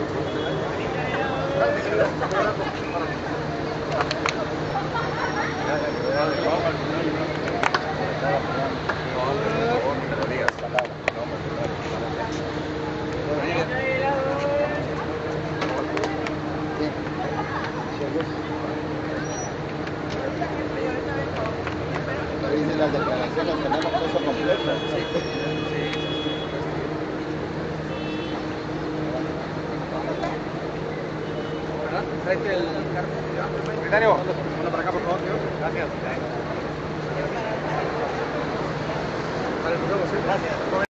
Dice las declaraciones, tenemos cosas completas. Frente el carro. Secretario, uno para acá, por favor. Gracias. Vale, nos vemos, ¿sí? Gracias.